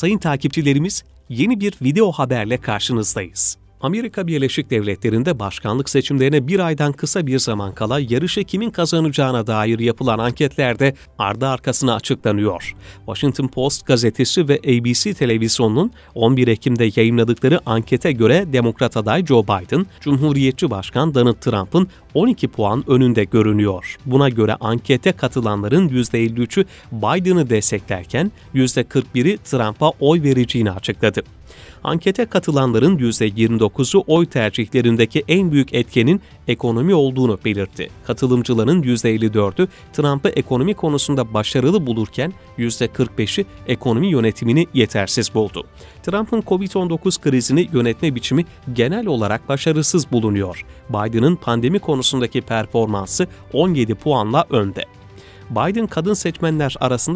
Sayın takipçilerimiz, yeni bir video haberle karşınızdayız. Amerika Birleşik Devletleri'nde başkanlık seçimlerine bir aydan kısa bir zaman kala yarışı kimin kazanacağına dair yapılan anketlerde ardı arkasına açıklanıyor. Washington Post gazetesi ve ABC televizyonunun 11 Ekim'de yayınladıkları ankete göre Demokrat aday Joe Biden, Cumhuriyetçi Başkan Donald Trump'ın 12 puan önünde görünüyor. Buna göre ankete katılanların %53'ü Biden'ı desteklerken %41'i Trump'a oy vereceğini açıkladı. Ankete katılanların %29'u oy tercihlerindeki en büyük etkenin ekonomi olduğunu belirtti. Katılımcıların %54'ü Trump'ı ekonomi konusunda başarılı bulurken %45'i ekonomi yönetimini yetersiz buldu. Trump'ın Covid-19 krizini yönetme biçimi genel olarak başarısız bulunuyor. Biden'ın pandemi konusundaki performansı 17 puanla önde. Biden kadın seçmenler arasında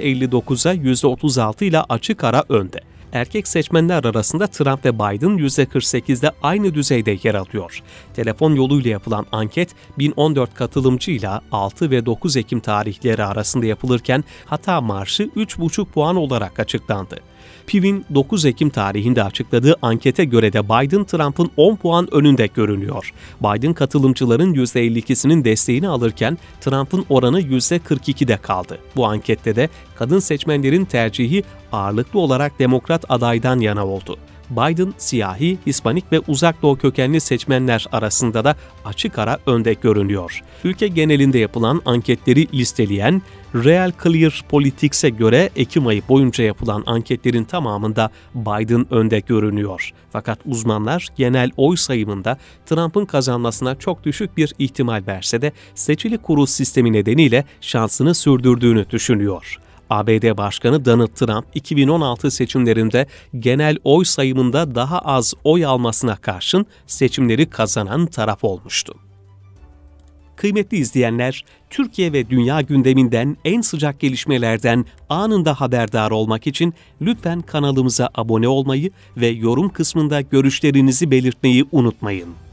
%59'a %36 ile açık ara önde. Erkek seçmenler arasında Trump ve Biden %48'de aynı düzeyde yer alıyor. Telefon yoluyla yapılan anket 1014 katılımcıyla 6 ve 9 Ekim tarihleri arasında yapılırken hata marjı 3,5 puan olarak açıklandı. Piv'in 9 Ekim tarihinde açıkladığı ankete göre de Biden, Trump'ın 10 puan önünde görünüyor. Biden katılımcıların %52'sinin desteğini alırken Trump'ın oranı %42'de kaldı. Bu ankette de kadın seçmenlerin tercihi ağırlıklı olarak Demokrat adaydan yana oldu. Biden, siyahi, Hispanik ve Uzak Doğu kökenli seçmenler arasında da açık ara önde görünüyor. Ülke genelinde yapılan anketleri listeleyen Real Clear Politics'e göre Ekim ayı boyunca yapılan anketlerin tamamında Biden önde görünüyor. Fakat uzmanlar genel oy sayımında Trump'ın kazanmasına çok düşük bir ihtimal verse de seçili kurul sistemi nedeniyle şansını sürdürdüğünü düşünüyor. ABD Başkanı Donald Trump 2016 seçimlerinde genel oy sayımında daha az oy almasına karşın seçimleri kazanan taraf olmuştu. Kıymetli izleyenler, Türkiye ve dünya gündeminden en sıcak gelişmelerden anında haberdar olmak için lütfen kanalımıza abone olmayı ve yorum kısmında görüşlerinizi belirtmeyi unutmayın.